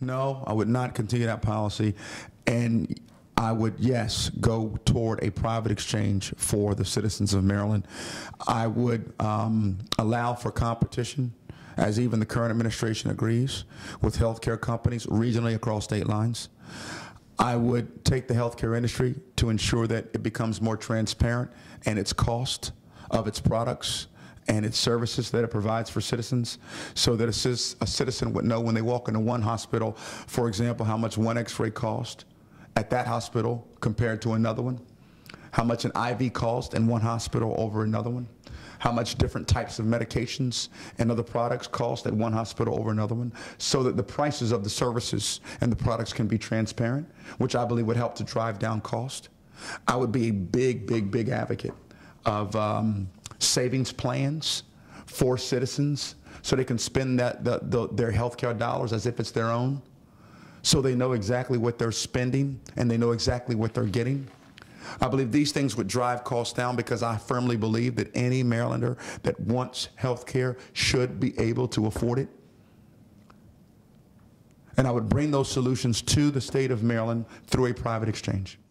No, I would not continue that policy. And I would, yes, go toward a private exchange for the citizens of Maryland. I would allow for competition, as even the current administration agrees, with healthcare companies regionally across state lines. I would take the healthcare industry to ensure that it becomes more transparent in its cost of its products and its services that it provides for citizens, so that a citizen would know when they walk into one hospital, for example, how much one x-ray cost at that hospital compared to another one, how much an IV cost in one hospital over another one, how much different types of medications and other products cost at one hospital over another one, so that the prices of the services and the products can be transparent, which I believe would help to drive down cost. I would be a big advocate of savings plans for citizens so they can spend their health care dollars as if it's their own, so they know exactly what they're spending and they know exactly what they're getting. I believe these things would drive costs down, because I firmly believe that any Marylander that wants health care should be able to afford it. And I would bring those solutions to the state of Maryland through a private exchange.